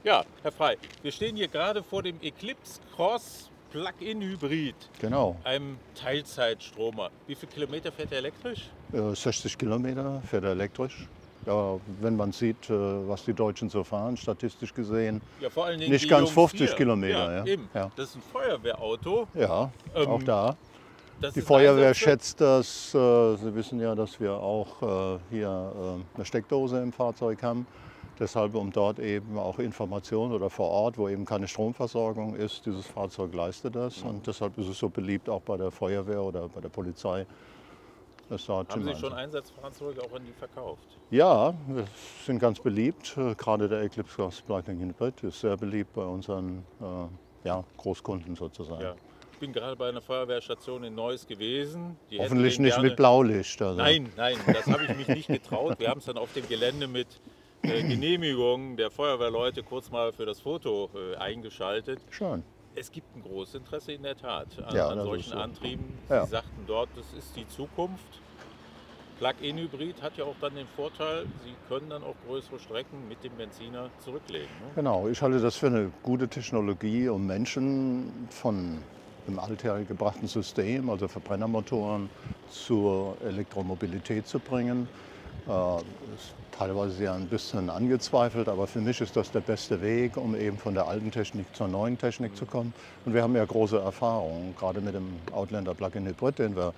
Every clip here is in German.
Ja, Herr Frey, wir stehen hier gerade vor dem Eclipse Cross Plug-in Hybrid, Genau, einem Teilzeitstromer. Wie viele Kilometer fährt er elektrisch? 60 Kilometer fährt er elektrisch. Ja, wenn man sieht, was die Deutschen so fahren, statistisch gesehen, Ja, vor allen Dingen nicht die ganz Jungs 50 hier. Ja, Kilometer. Ja, eben. ja, Das ist ein Feuerwehrauto. ja, auch Ähm, da. Das Die ist Feuerwehr Einsatzzweck. schätzt das. Sie wissen ja, dass wir auch hier eine Steckdose im Fahrzeug haben. Deshalb, um dort eben auch Informationen oder vor Ort, wo eben keine Stromversorgung ist, dieses Fahrzeug leistet das. Und deshalb ist es so beliebt auch bei der Feuerwehr oder bei der Polizei. Das dort Haben im Sie schon Einsatz. Einsatzfahrzeuge auch an die verkauft? Ja, wir sind ganz beliebt. Gerade der Eclipse Cross Plug-in Hybrid ist sehr beliebt bei unseren ja, Großkunden sozusagen. Ja. Ich bin gerade bei einer Feuerwehrstation in Neuss gewesen. Die hätten Hoffentlich den nicht mit gerne. Blaulicht. Also. Nein, nein, das habe ich mich nicht getraut. Wir haben es dann auf dem Gelände mit Genehmigung der Feuerwehrleute kurz mal für das Foto eingeschaltet. Schön. Es gibt ein großes Interesse in der Tat Ja, an das solchen ist so. Antrieben. Ja. Sie sagten dort, das ist die Zukunft. Plug-in-Hybrid hat ja auch dann den Vorteil, Sie können dann auch größere Strecken mit dem Benziner zurücklegen. Ne? Genau, ich halte das für eine gute Technologie, um Menschen von dem althergebrachten System, also Verbrennermotoren, zur Elektromobilität zu bringen. Ist teilweise ja ein bisschen angezweifelt, aber für mich ist das der beste Weg, um eben von der alten Technik zur neuen Technik zu kommen. Und wir haben ja große Erfahrungen, gerade mit dem Outlander Plug-in Hybrid, den wir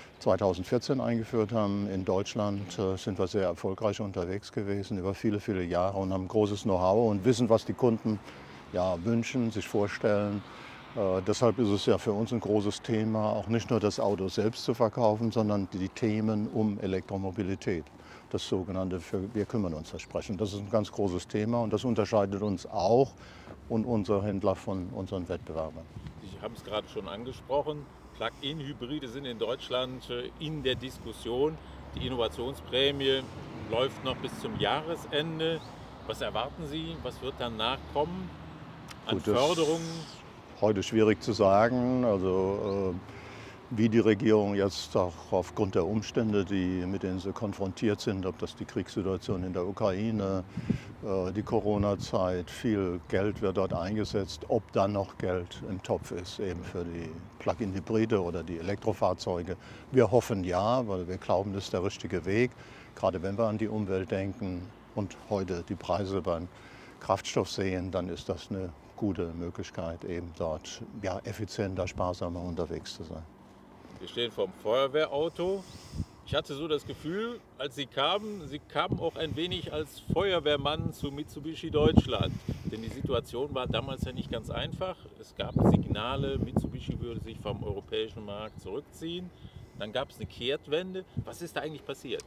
2014 eingeführt haben. In Deutschland sind wir sehr erfolgreich unterwegs gewesen über viele, viele Jahre und haben großes Know-how und wissen, was die Kunden ja, wünschen, sich vorstellen. Deshalb ist es ja für uns ein großes Thema, auch nicht nur das Auto selbst zu verkaufen, sondern die Themen um Elektromobilität. Das sogenannte Wir kümmern uns Versprechen. Das ist ein ganz großes Thema und das unterscheidet uns auch und unsere Händler von unseren Wettbewerbern. Sie haben es gerade schon angesprochen. Plug-in-Hybride sind in Deutschland in der Diskussion. Die Innovationsprämie läuft noch bis zum Jahresende. Was erwarten Sie? Was wird danach kommen an Gut, das Förderungen? heute schwierig zu sagen. Also wie die Regierung jetzt auch aufgrund der Umstände, mit denen sie konfrontiert sind, ob das die Kriegssituation in der Ukraine, die Corona-Zeit, viel Geld wird dort eingesetzt, ob dann noch Geld im Topf ist, eben für die Plug-in-Hybride oder die Elektrofahrzeuge. Wir hoffen ja, weil wir glauben, das ist der richtige Weg, gerade wenn wir an die Umwelt denken und heute die Preise beim Kraftstoff sehen, dann ist das eine gute Möglichkeit, eben dort ja, effizienter, sparsamer unterwegs zu sein. Wir stehen vor dem Feuerwehrauto. Ich hatte so das Gefühl, als Sie kamen auch ein wenig als Feuerwehrmann zu Mitsubishi Deutschland. Denn die Situation war damals ja nicht ganz einfach. Es gab Signale, Mitsubishi würde sich vom europäischen Markt zurückziehen. Dann gab es eine Kehrtwende. Was ist da eigentlich passiert?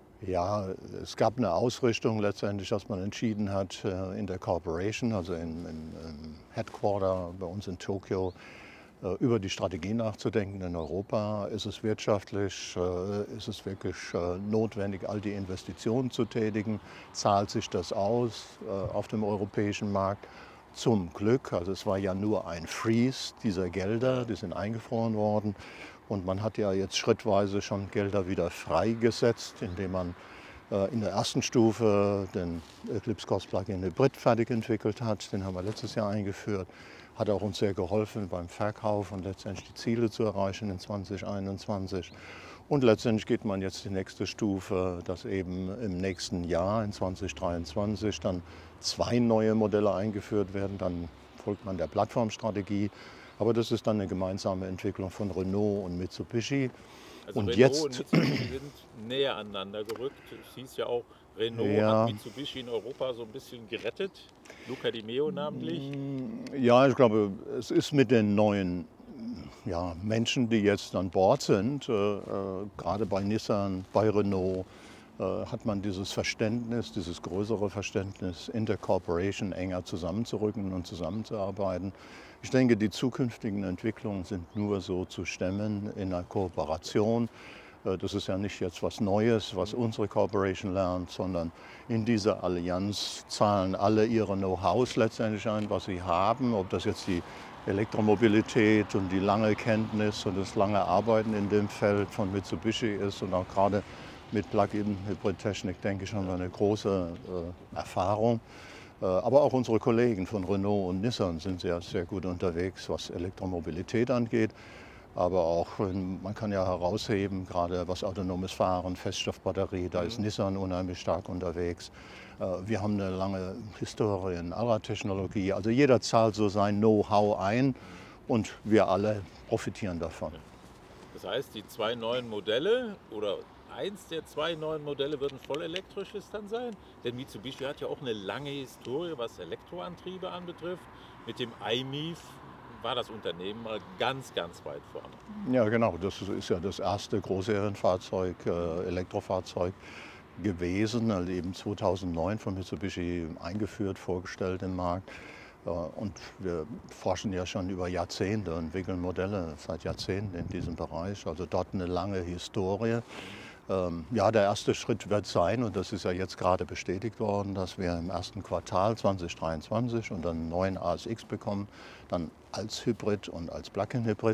Ja, es gab eine Ausrichtung letztendlich, dass man entschieden hat, in der Corporation, also im Headquarter bei uns in Tokio, über die Strategie nachzudenken in Europa. Ist es wirtschaftlich, ist es wirklich notwendig, all die Investitionen zu tätigen? Zahlt sich das aus auf dem europäischen Markt? Zum Glück, also es war ja nur ein Freeze dieser Gelder, die sind eingefroren worden. Und man hat ja jetzt schrittweise schon Gelder wieder freigesetzt, indem man in der ersten Stufe den Eclipse Cross Plug-in Hybrid fertig entwickelt hat. Den haben wir letztes Jahr eingeführt. Hat auch uns sehr geholfen beim Verkauf und letztendlich die Ziele zu erreichen in 2021. Und letztendlich geht man jetzt die nächste Stufe, dass eben im nächsten Jahr, in 2023, dann 2 neue Modelle eingeführt werden. Dann folgt man der Plattformstrategie. Aber das ist dann eine gemeinsame Entwicklung von Renault und Mitsubishi. Also Und Renault jetzt, und Mitsubishi sind näher aneinander gerückt. Es hieß ja auch, Renault ja, hat Mitsubishi in Europa so ein bisschen gerettet. Luca Di Meo namentlich. ja, ich glaube, es ist mit den neuen ja, Menschen, die jetzt an Bord sind, gerade bei Nissan, bei Renault, hat man dieses Verständnis, dieses größere Verständnis, in der Corporation enger zusammenzurücken und zusammenzuarbeiten. Ich denke, die zukünftigen Entwicklungen sind nur so zu stemmen in einer Kooperation. Das ist ja nicht jetzt was Neues, was unsere Corporation lernt, sondern in dieser Allianz zahlen alle ihre Know-hows letztendlich ein, was sie haben, ob das jetzt die Elektromobilität und die lange Kenntnis und das lange Arbeiten in dem Feld von Mitsubishi ist und auch gerade mit Plug-in-Hybrid-Technik, denke ich, haben wir eine große Erfahrung. Aber auch unsere Kollegen von Renault und Nissan sind sehr gut unterwegs, was Elektromobilität angeht. Aber auch, man kann ja herausheben, gerade was autonomes Fahren, Feststoffbatterie, da ist Nissan unheimlich stark unterwegs. Wir haben eine lange Historie in Allradtechnologie. Also jeder zahlt so sein Know-how ein und wir alle profitieren davon. Das heißt, die zwei neuen Modelle oder eins der zwei neuen Modelle wird ein vollelektrisches dann sein? Denn Mitsubishi hat ja auch eine lange Historie, was Elektroantriebe anbetrifft. Mit dem iMIF war das Unternehmen mal ganz weit vorne. Ja, genau. Das ist ja das erste Großserienfahrzeug, Elektrofahrzeug gewesen, also eben 2009 von Mitsubishi eingeführt, vorgestellt im Markt. Und wir forschen ja schon über Jahrzehnte, entwickeln Modelle seit Jahrzehnten in diesem Bereich. Also dort eine lange Historie. Ja, der erste Schritt wird sein, und das ist ja jetzt gerade bestätigt worden, dass wir im ersten Quartal 2023 und dann einen neuen ASX bekommen, dann als Hybrid und als Plug-in-Hybrid.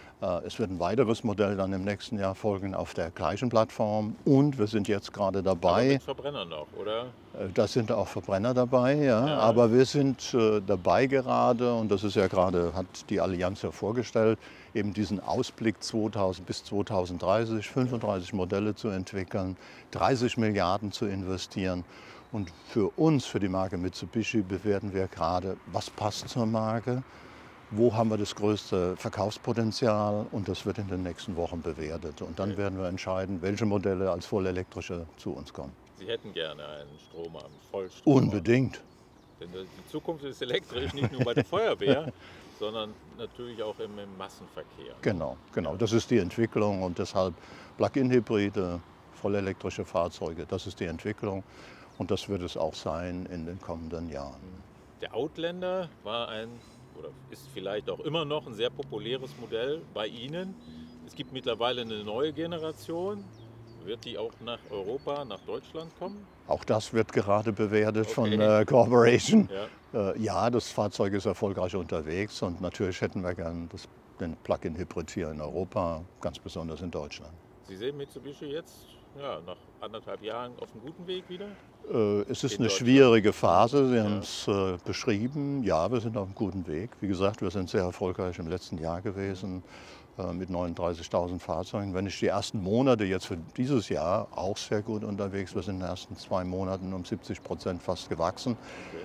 Es wird ein weiteres Modell dann im nächsten Jahr folgen auf der gleichen Plattform, und wir sind jetzt gerade Aber dabei. mit Verbrenner noch, oder? Da sind auch Verbrenner dabei, ja. Aber wir sind dabei gerade, und das ist ja gerade, hat die Allianz ja vorgestellt, eben diesen Ausblick bis 2030, 35 Modelle zu entwickeln, 30 Milliarden zu investieren. Und für uns, für die Marke Mitsubishi, bewerten wir gerade, was passt zur Marke, wo haben wir das größte Verkaufspotenzial, und das wird in den nächsten Wochen bewertet. Und dann werden wir entscheiden, welche Modelle als vollelektrische zu uns kommen. Sie hätten gerne einen Stromer, einen Vollstromer. Unbedingt. Denn die Zukunft ist elektrisch, nicht nur bei der Feuerwehr, sondern natürlich auch im Massenverkehr. Genau. Das ist die Entwicklung, und deshalb Plug-in-Hybride, vollelektrische Fahrzeuge, das ist die Entwicklung, und das wird es auch sein in den kommenden Jahren. Der Outlander war oder ist vielleicht auch immer noch ein sehr populäres Modell bei Ihnen. Es gibt mittlerweile eine neue Generation. Wird die auch nach Europa, nach Deutschland kommen? Auch das wird gerade bewertet von Corporation. Ja. Ja, das Fahrzeug ist erfolgreich unterwegs, und natürlich hätten wir gern den Plug-in-Hybrid hier in Europa, ganz besonders in Deutschland. Sie sehen Mitsubishi jetzt nach 1,5 Jahren auf einem guten Weg wieder? Es ist In eine Deutschland. schwierige Phase, Sie haben es beschrieben. Ja, wir sind auf einem guten Weg. Wie gesagt, wir sind sehr erfolgreich im letzten Jahr gewesen mit 39.000 Fahrzeugen. Wenn ich die ersten Monate jetzt für dieses Jahr auch sehr gut unterwegs, wir sind in den ersten 2 Monaten um 70% fast gewachsen,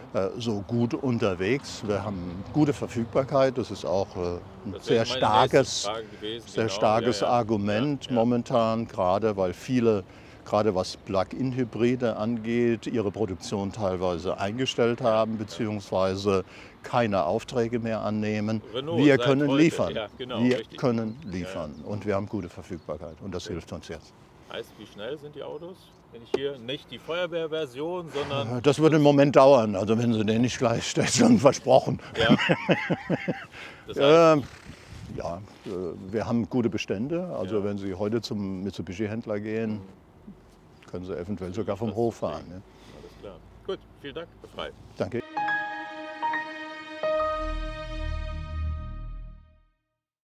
so gut unterwegs. Wir haben gute Verfügbarkeit, das ist auch ein Das sehr wäre meine nächste starkes, Frage gewesen. sehr Genau. starkes Ja. Argument Ja. momentan, gerade weil viele, gerade was Plug-in-Hybride angeht, ihre Produktion teilweise eingestellt haben, beziehungsweise keine Aufträge mehr annehmen. Renault Wir seit können heute. liefern. Ja, genau, Wir richtig. können liefern, und wir haben gute Verfügbarkeit, und das hilft uns jetzt. Heißt, wie schnell sind die Autos? Wenn ich hier nicht die Feuerwehrversion, sondern Das wird im Moment dauern, also wenn Sie den nicht gleich, der ist schon versprochen. ja. Das heißt, Ja, wir haben gute Bestände, also Ja. wenn Sie heute zum Mitsubishi-Händler gehen, können Sie eventuell sogar vom Hof fahren. Ne? alles klar. Gut, vielen Dank, Herr Frey. Danke.